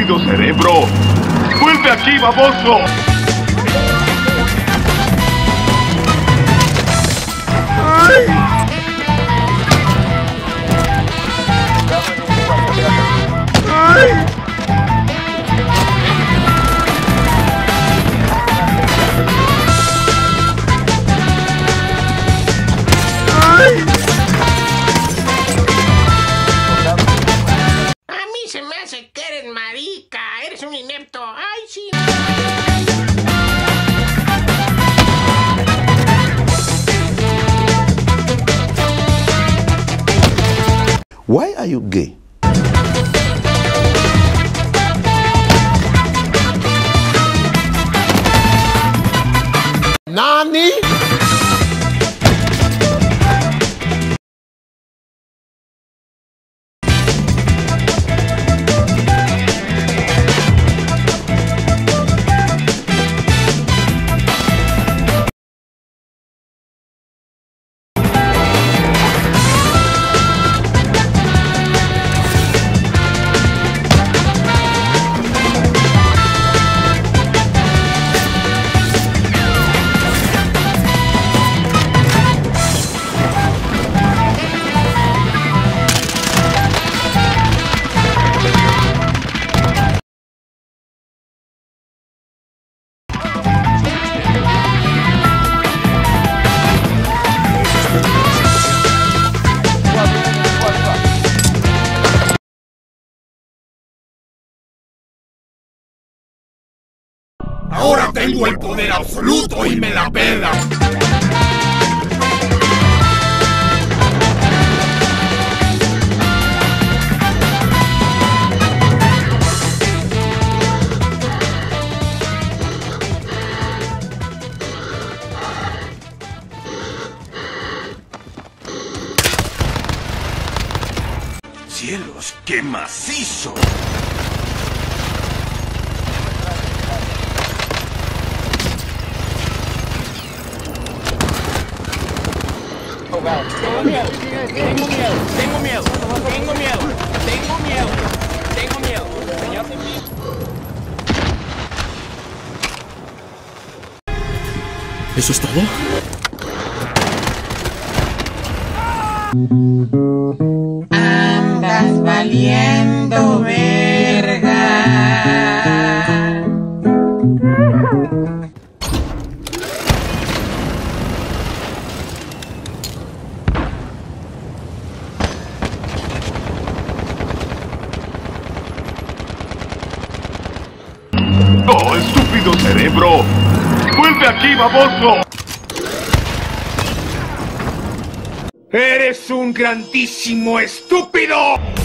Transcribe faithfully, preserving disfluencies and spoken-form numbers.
estúpido cerebro! ¡Vuelve aquí, baboso! ¡Ay! ¡Ay! ¡Ay! A mí se me hace que eres marica, eres un inepto. ¡Ay, sí! Why are you gay? Nani? Ahora tengo el poder absoluto y me la pela. ¡Cielos, qué macizo! Tengo miedo, tengo miedo, tengo miedo, tengo miedo, tengo miedo, tengo miedo, señor. ¿Eso es todo? Andas valiendo verga. ¡Oh, estúpido cerebro! ¡Vuelve aquí, baboso! ¡Eres un grandísimo estúpido!